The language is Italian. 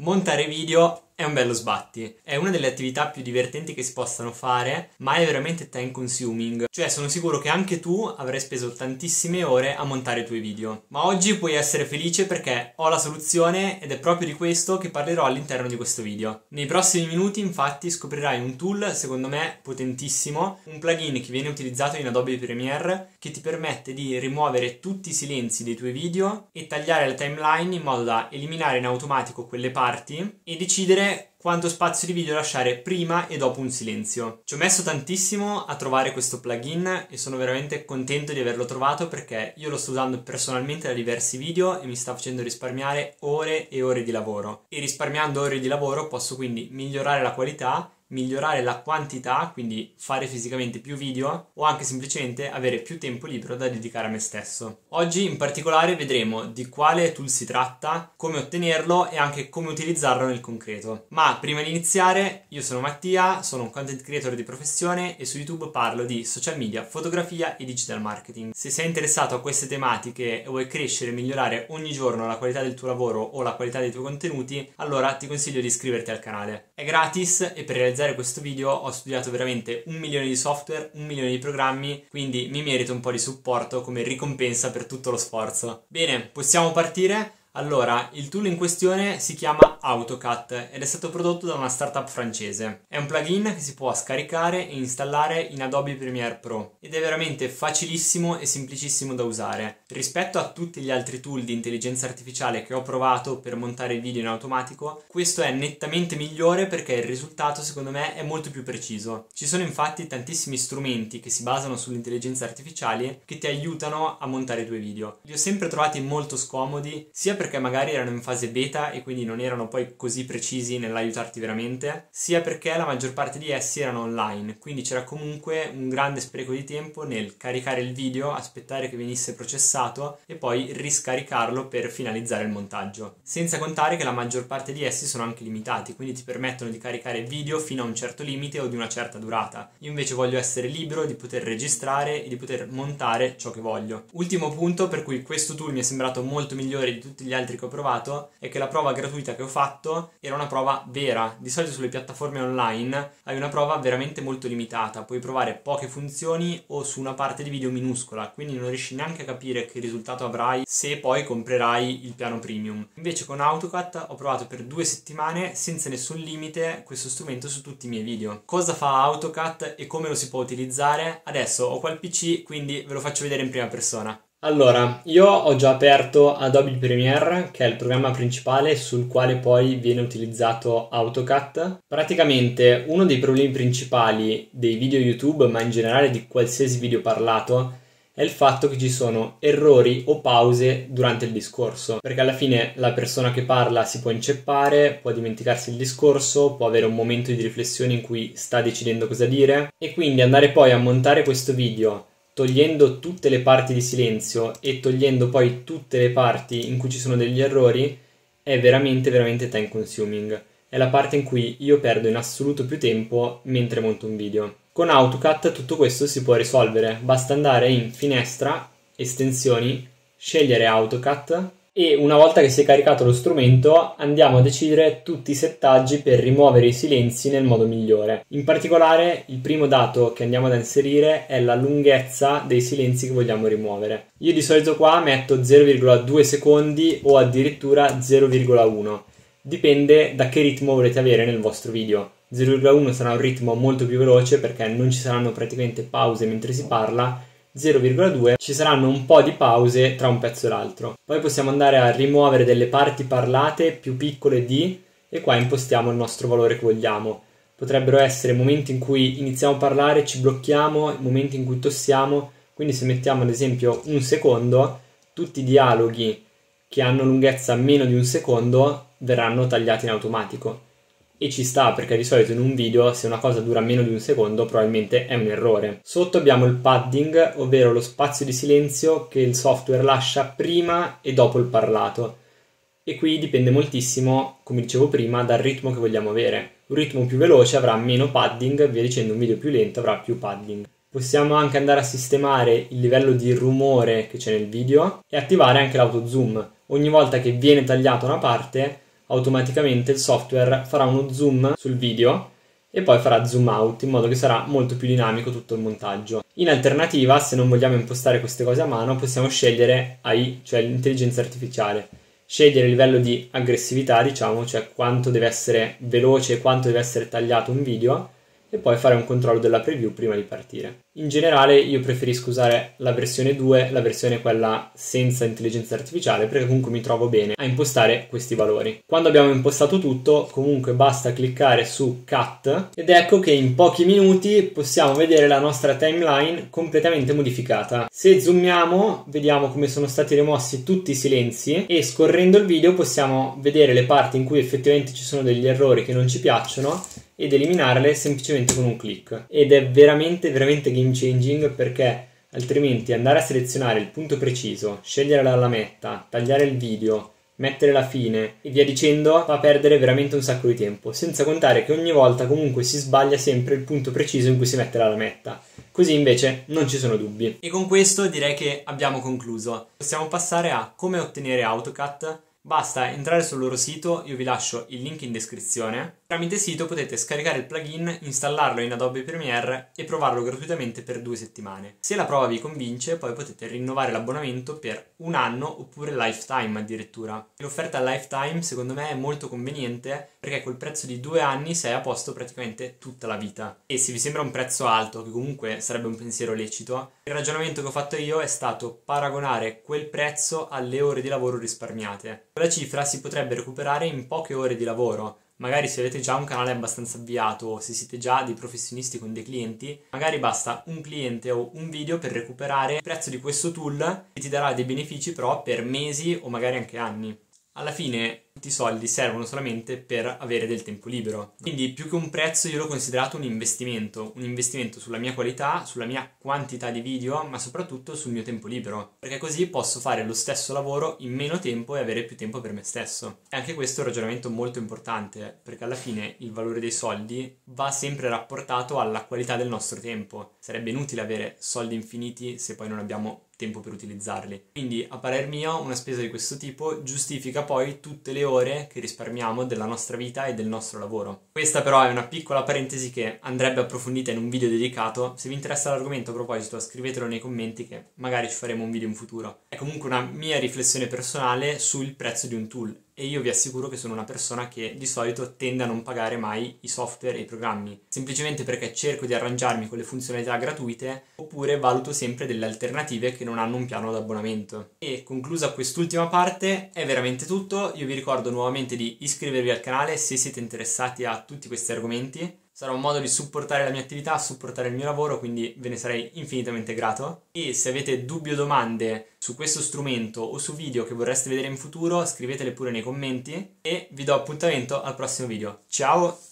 Montare video è un bello sbatti, è una delle attività più divertenti che si possano fare, ma è veramente time consuming, cioè sono sicuro che anche tu avrai speso tantissime ore a montare i tuoi video. Ma oggi puoi essere felice perché ho la soluzione ed è proprio di questo che parlerò all'interno di questo video. Nei prossimi minuti infatti scoprirai un tool secondo me potentissimo, un plugin che viene utilizzato in Adobe Premiere che ti permette di rimuovere tutti i silenzi dei tuoi video e tagliare la timeline in modo da eliminare in automatico quelle parti e decidere quanto spazio di video lasciare prima e dopo un silenzio. Ci ho messo tantissimo a trovare questo plugin e sono veramente contento di averlo trovato perché io lo sto usando personalmente da diversi video e mi sta facendo risparmiare ore e ore di lavoro. E risparmiando ore di lavoro posso quindi migliorare la qualità, migliorare la quantità, quindi fare fisicamente più video o anche semplicemente avere più tempo libero da dedicare a me stesso. Oggi in particolare vedremo di quale tool si tratta, come ottenerlo e anche come utilizzarlo nel concreto. Ma prima di iniziare, io sono Mattia, sono un content creator di professione e su YouTube parlo di social media, fotografia e digital marketing. Se sei interessato a queste tematiche e vuoi crescere e migliorare ogni giorno la qualità del tuo lavoro o la qualità dei tuoi contenuti, allora ti consiglio di iscriverti al canale. È gratis e per realizzare questo video ho studiato veramente 1 milione di software, 1 milione di programmi, quindi mi merito un po' di supporto come ricompensa per tutto lo sforzo. Bene, possiamo partire? Allora, il tool in questione si chiama AutoCAD ed è stato prodotto da una startup francese. È un plugin che si può scaricare e installare in Adobe Premiere Pro ed è veramente facilissimo e semplicissimo da usare. Rispetto a tutti gli altri tool di intelligenza artificiale che ho provato per montare video in automatico, questo è nettamente migliore perché il risultato secondo me è molto più preciso. Ci sono infatti tantissimi strumenti che si basano sull'intelligenza artificiale che ti aiutano a montare i tuoi video. Li ho sempre trovati molto scomodi, sia perché magari erano in fase beta e quindi non erano poi così precisi nell'aiutarti veramente, sia perché la maggior parte di essi erano online, quindi c'era comunque un grande spreco di tempo nel caricare il video, aspettare che venisse processato e poi riscaricarlo per finalizzare il montaggio. Senza contare che la maggior parte di essi sono anche limitati, quindi ti permettono di caricare video fino a un certo limite o di una certa durata. Io invece voglio essere libero di poter registrare e di poter montare ciò che voglio. Ultimo punto per cui questo tool mi è sembrato molto migliore di tutti gli altri che ho provato è che la prova gratuita che ho fatto era una prova vera. Di solito sulle piattaforme online hai una prova veramente molto limitata, puoi provare poche funzioni o su una parte di video minuscola, quindi non riesci neanche a capire che risultato avrai se poi comprerai il piano premium. Invece con AutoCAD ho provato per 2 settimane senza nessun limite questo strumento su tutti i miei video. Cosa fa AutoCAD e come lo si può utilizzare? Adesso ho qua il PC, quindi ve lo faccio vedere in prima persona. Allora, io ho già aperto Adobe Premiere, che è il programma principale sul quale poi viene utilizzato AutoCAD. Praticamente uno dei problemi principali dei video YouTube, ma in generale di qualsiasi video parlato, è il fatto che ci sono errori o pause durante il discorso, perché alla fine la persona che parla si può inceppare, può dimenticarsi il discorso, può avere un momento di riflessione in cui sta decidendo cosa dire e quindi andare poi a montare questo video togliendo tutte le parti di silenzio e togliendo poi tutte le parti in cui ci sono degli errori è veramente time consuming. È la parte in cui io perdo in assoluto più tempo mentre monto un video. Con AutoCAD tutto questo si può risolvere, basta andare in finestra, estensioni, scegliere AutoCAD e una volta che si è caricato lo strumento andiamo a decidere tutti i settaggi per rimuovere i silenzi nel modo migliore. In particolare il primo dato che andiamo ad inserire è la lunghezza dei silenzi che vogliamo rimuovere. Io di solito qua metto 0,2 secondi o addirittura 0,1. Dipende da che ritmo volete avere nel vostro video. 0,1 sarà un ritmo molto più veloce perché non ci saranno praticamente pause mentre si parla, 0,2 ci saranno un po' di pause tra un pezzo e l'altro. Poi possiamo andare a rimuovere delle parti parlate più piccole di e qua impostiamo il nostro valore che vogliamo. Potrebbero essere momenti in cui iniziamo a parlare, ci blocchiamo, momenti in cui tossiamo, quindi se mettiamo ad esempio 1 secondo, tutti i dialoghi che hanno lunghezza meno di 1 secondo verranno tagliati in automatico. E ci sta perché di solito in un video se una cosa dura meno di 1 secondo probabilmente è un errore. Sotto abbiamo il padding, ovvero lo spazio di silenzio che il software lascia prima e dopo il parlato. E qui dipende moltissimo, come dicevo prima, dal ritmo che vogliamo avere. Un ritmo più veloce avrà meno padding, via dicendo un video più lento avrà più padding. Possiamo anche andare a sistemare il livello di rumore che c'è nel video e attivare anche l'auto zoom. Ogni volta che viene tagliata una parte automaticamente il software farà uno zoom sul video e poi farà zoom out, in modo che sarà molto più dinamico tutto il montaggio. In alternativa, se non vogliamo impostare queste cose a mano, possiamo scegliere AI, cioè l'intelligenza artificiale. Scegliere il livello di aggressività, diciamo, cioè quanto deve essere veloce e quanto deve essere tagliato un video, e poi fare un controllo della preview prima di partire. In generale io preferisco usare la versione 2, la versione quella senza intelligenza artificiale, perché comunque mi trovo bene a impostare questi valori. Quando abbiamo impostato tutto, comunque basta cliccare su Cut ed ecco che in pochi minuti possiamo vedere la nostra timeline completamente modificata. Se zoomiamo, vediamo come sono stati rimossi tutti i silenzi e scorrendo il video possiamo vedere le parti in cui effettivamente ci sono degli errori che non ci piacciono ed eliminarle semplicemente con un click. Ed è veramente game changing, perché altrimenti andare a selezionare il punto preciso, scegliere la lametta, tagliare il video, mettere la fine e via dicendo fa perdere veramente un sacco di tempo, senza contare che ogni volta comunque si sbaglia sempre il punto preciso in cui si mette la lametta. Così invece non ci sono dubbi. E con questo direi che abbiamo concluso. Possiamo passare a come ottenere AutoCAD. Basta entrare sul loro sito, io vi lascio il link in descrizione. Tramite sito potete scaricare il plugin, installarlo in Adobe Premiere e provarlo gratuitamente per 2 settimane. Se la prova vi convince, poi potete rinnovare l'abbonamento per 1 anno oppure lifetime addirittura. L'offerta lifetime secondo me è molto conveniente, perché col prezzo di 2 anni sei a posto praticamente tutta la vita. E se vi sembra un prezzo alto, che comunque sarebbe un pensiero lecito, il ragionamento che ho fatto io è stato paragonare quel prezzo alle ore di lavoro risparmiate. Quella cifra si potrebbe recuperare in poche ore di lavoro. Magari se avete già un canale abbastanza avviato o se siete già dei professionisti con dei clienti, magari basta un cliente o un video per recuperare il prezzo di questo tool, che ti darà dei benefici però per mesi o magari anche anni. Alla fine tutti i soldi servono solamente per avere del tempo libero. Quindi più che un prezzo io l'ho considerato un investimento sulla mia qualità, sulla mia quantità di video, ma soprattutto sul mio tempo libero, perché così posso fare lo stesso lavoro in meno tempo e avere più tempo per me stesso. E anche questo è un ragionamento molto importante, perché alla fine il valore dei soldi va sempre rapportato alla qualità del nostro tempo. Sarebbe inutile avere soldi infiniti se poi non abbiamo tempo per utilizzarli. Quindi a parer mio una spesa di questo tipo giustifica poi tutte le ore che risparmiamo della nostra vita e del nostro lavoro. Questa però è una piccola parentesi che andrebbe approfondita in un video dedicato. Se vi interessa l'argomento a proposito scrivetelo nei commenti che magari ci faremo un video in futuro. È comunque una mia riflessione personale sul prezzo di un tool. E io vi assicuro che sono una persona che di solito tende a non pagare mai i software e i programmi, semplicemente perché cerco di arrangiarmi con le funzionalità gratuite oppure valuto sempre delle alternative che non hanno un piano d'abbonamento. E conclusa quest'ultima parte è veramente tutto. Io vi ricordo nuovamente di iscrivervi al canale se siete interessati a tutti questi argomenti. Sarà un modo di supportare la mia attività, supportare il mio lavoro, quindi ve ne sarei infinitamente grato. E se avete dubbi o domande su questo strumento o su video che vorreste vedere in futuro, scrivetele pure nei commenti e vi do appuntamento al prossimo video. Ciao!